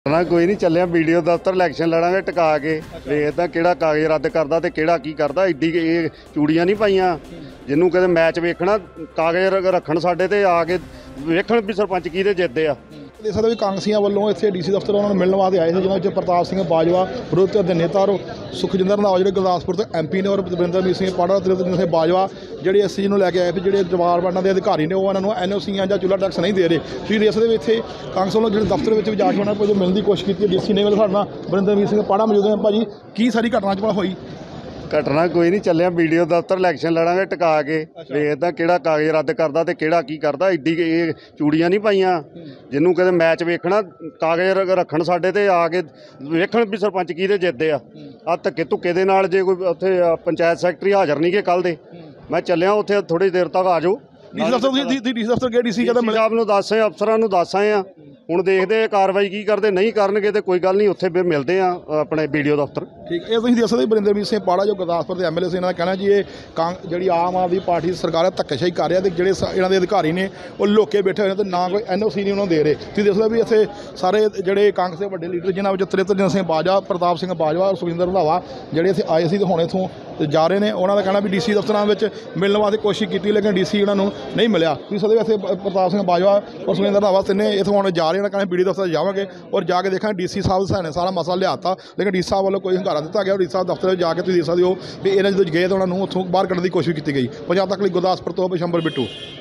ਨਾ ਕੋਈ ਨਹੀਂ ਚੱਲਿਆ ਵੀਡੀਓ ਦਫ਼ਤਰ ਇਲੈਕਸ਼ਨ ਲੜਾਂਗੇ ਟਿਕਾ ਕੇ ਵੇਖਦਾ ਕਿਹੜਾ ਕਾਗਜ਼ ਰੱਦ ਕਰਦਾ ਤੇ ਕਿਹੜਾ ਕੀ ਕਰਦਾ। ਏਡੀ ਇਹ ਚੂੜੀਆਂ ਨਹੀਂ ਪਾਈਆਂ ਜਿਹਨੂੰ ਕਦੇ ਮੈਚ ਵੇਖਣਾ ਕਾਗਜ਼ ਰੱਖਣ ਸਾਡੇ ਤੇ ਆ ਕੇ ਵੇਖਣ ਵੀ ਸਰਪੰਚ ਕਿਹਦੇ ਜਿੱਤਦੇ ਆ। ਦੇਖ ਸਕਦੇ ਵੀ ਕਾਂਗਰਸੀਆਂ ਵੱਲੋਂ ਇੱਥੇ ਡੀਸੀ ਦਫ਼ਤਰ ਉਹਨਾਂ ਨੂੰ ਮਿਲਣ ਵਾਸਤੇ ਆਏ ਸੀ, ਜਿਨ੍ਹਾਂ ਵਿੱਚ ਪ੍ਰਤਾਪ ਸਿੰਘ ਬਾਜਵਾ ਵਿਰੋਧੀ ਧਿਰ ਦੇ ਨੇਤਾ ਔਰ ਸੁਖਜਿੰਦਰ ਰੰਧਾਵਾ ਜਿਹੜੇ ਗੁਰਦਾਸਪੁਰ ਤੋਂ MP ਨੇ ਔਰ ਬਲਵਿੰਦਰਜੀਤ ਸਿੰਘ ਪਾੜਾ ਤ੍ਰਿਪਤ ਸਿੰਘ ਬਾਜਵਾ ਜਿਹੜੇ ਇਸ ਚੀਜ਼ ਨੂੰ ਲੈ ਕੇ ਆਏ ਵੀ ਜਿਹੜੇ ਡਿਪਾਰਟਮੈਂਟਾਂ ਦੇ ਅਧਿਕਾਰੀ ਨੇ ਉਹ ਇਹਨਾਂ ਨੂੰ NOCਆਂ ਜਾਂ ਚੁੱਲ੍ਹਾ ਟੈਕਸ ਨਹੀਂ ਦੇ ਰਹੇ। ਤੁਸੀਂ ਦੇਖ ਸਕਦੇ ਵੀ ਇੱਥੇ ਕਾਂਗਰਸ ਵੱਲੋਂ ਜਿਹੜੇ ਦਫ਼ਤਰ ਵਿੱਚ ਵੀ ਜਾ ਕੇ ਉਹਨਾਂ ਕੋਲ ਮਿਲਣ ਦੀ ਕੋਸ਼ਿਸ਼ ਕੀਤੀ। ਡੀਸੀ ਨੇ ਸਾਡੇ ਨਾਲ ਬਲਵਿੰਦਰਜੀਤ ਸਿੰਘ ਪਾੜਾ ਮੌਜੂਦ ਹੈ। ਭਾਜੀ ਕੀ ਸਾਰੀ ਘਟਨਾ 'ਚ ਹੋਈ? ਘਟਨਾ ਕੋਈ ਨਹੀਂ ਚੱਲਿਆ ਵੀਡੀਓ ਦਫ਼ਤਰ ਇਲੈਕਸ਼ਨ ਲੜਾਂਗੇ ਟਿਕਾ ਕੇ ਵੇਖਦਾ ਕਿਹੜਾ ਕਾਗਜ਼ ਰੱਦ ਕਰਦਾ ਤੇ ਕਿਹੜਾ ਕੀ ਕਰਦਾ। ਏਡੀ ਇਹ ਚੂੜੀਆਂ ਨਹੀਂ ਪਾਈਆਂ ਜਿਹਨੂੰ ਕਦੇ ਮੈਚ ਵੇਖਣਾ ਕਾਗਜ਼ ਰੱਖਣ ਸਾਡੇ ਤੇ ਆ ਕੇ ਵੇਖਣ ਵੀ ਸਰਪੰਚ ਕਿਹਦੇ ਜਿੱਤਦੇ ਆ। ਧੱਕੇ ਧੁੱਕੇ ਦੇ ਨਾਲ ਜੇ ਕੋਈ ਉੱਥੇ ਪੰਚਾਇਤ ਸੈਕਟਰੀ ਹਾਜ਼ਰ ਨਹੀਂ ਗੇ ਕੱਲ੍ਹ ਦੇ, ਮੈਂ ਚੱਲਿਆ ਉੱਥੇ ਥੋੜ੍ਹੀ ਦੇਰ ਤੱਕ ਆ ਜਾਓ। ਡੀਸੀ ਦਫ਼ਤਰ ਗਏ ਡੀਸੀ ਕਹਿੰਦਾ ਮਿਲਿਆ ਸਾਹਿਬ ਨੂੰ ਦੱਸ ਆਏ, ਅਫਸਰਾਂ ਨੂੰ ਦੱਸ ਆਏ ਆ। ਹੁਣ ਦੇਖਦੇ ਆ ਕਾਰਵਾਈ ਕੀ ਕਰਦੇ, ਨਹੀਂ ਕਰਨਗੇ ਤੇ ਕੋਈ ਗੱਲ ਨਹੀਂ, ਉੱਥੇ ਫਿਰ ਮਿਲਦੇ ਆ ਆਪਣੇ ਵੀਡੀਓ ਦਫ਼ਤਰ। ਠੀਕ, ਇਹ ਤੁਸੀਂ ਦੇਖ ਸਕਦੇ ਬਰਿੰਦਰਜੀਤ ਸਿੰਘ ਪਾੜਾ ਜੋ ਗੁਰਦਾਸਪੁਰ ਦੇ MLA ਸੀ, ਇਹਨਾਂ ਦਾ ਕਹਿਣਾ ਜੀ ਇਹ ਜਿਹੜੀ ਆਮ ਆਦਮੀ ਪਾਰਟੀ ਸਰਕਾਰ ਹੈ ਧੱਕੇਸ਼ਾਹੀ ਕਰ ਰਿਹਾ ਤੇ ਜਿਹੜੇ ਇਹਨਾਂ ਦੇ ਅਧਿਕਾਰੀ ਨੇ ਉਹ ਲੁੱਕੇ ਬੈਠੇ ਹੋਏ ਨੇ ਤੇ ਨਾ ਕੋਈ NOC ਨਹੀਂ ਉਹਨਾਂ ਨੂੰ ਦੇ ਰਹੇ। ਤੁਸੀਂ ਦੇਖ ਸਕਦੇ ਵੀ ਇੱਥੇ ਸਾਰੇ ਜਿਹੜੇ ਕਾਂਗਰਸ ਦੇ ਵੱਡੇ ਲੀਡਰ ਜਿਨ੍ਹਾਂ ਵਿੱਚ ਤ੍ਰਿਪਤ ਸਿੰਘ ਬਾਜਵਾ, ਪ੍ਰਤਾਪ ਸਿੰਘ ਬਾਜਵਾ ਔਰ ਸੁਖਜਿੰਦਰ ਰੰਧਾਵਾ ਜਿਹੜੇ ਇੱਥੇ ਆਏ ਸੀ ਤੇ ਹੁਣ ਇੱਥੋਂ ਜਾ ਰਹੇ ਨੇ। ਉਹਨਾਂ ਦਾ ਕਹਿਣਾ ਵੀ ਡੀਸੀ ਦਫ਼ਤਰਾਂ ਵਿੱਚ ਮਿਲਣ ਵਾਸਤੇ ਕੋਸ਼ਿਸ਼ ਕੀਤੀ ਲੇਕਿਨ ਡੀਸੀ ਉਹਨਾਂ ਨੂੰ ਨਹੀਂ ਮਿਲਿਆ। ਤੁਸੀਂ ਸਕਦੇ ਇੱਥੇ ਪ੍ਰਤਾਪ ਸਿੰਘ ਬਾਜਵਾ ਔਰ ਸੁਖਜਿੰਦਰ ਰੰਧਾਵਾ ਤਿੰਨੇ ਇੱਥੋਂ ਹੁਣ ਜਾ ਰਹੇ ਨੇ। ਕਹਿੰਦੇ ਵੀਡੀਓ ਦਫ਼ਤਰ ਜਾਵਾਂਗੇ ਔਰ ਜਾ ਕੇ ਦੇਖਾਂਗੇ ਡੀਸੀ ਸਾਹਿਬ ਨੇ ਸਾਰਾ ਮਸਲਾ ਲਿਆਤਾ ਲੇਕਿਨ ਡੀਸੀ ਸਾਹਿਬ ਵੱਲੋਂ ਕੋਈ ਹੰਗਾਰਾ ਦਿੱਤਾ ਗਿਆ। ਡੀਸੀ ਸਾਹਿਬ ਦਫ਼ਤਰ ਵਿੱਚ ਜਾ ਕੇ ਤੁਸੀਂ ਦੇਖ ਸਕਦੇ ਹੋ ਵੀ ਇਹਨਾਂ ਜਦੋਂ ਗਏ ਤਾਂ ਉਹਨਾਂ ਨੂੰ ਉੱਥੋਂ ਬਾਹਰ ਕੱਢਣ ਦੀ ਕੋਸ਼ਿਸ਼ ਕੀਤੀ ਗਈ। ਪੰਜਾਬ ਤੱਕ ਲਈ ਗੁਰਦਾਸਪੁਰ ਤੋਂ ਬਿਸ਼ੰਬਰ ਬਿੱਟੂ।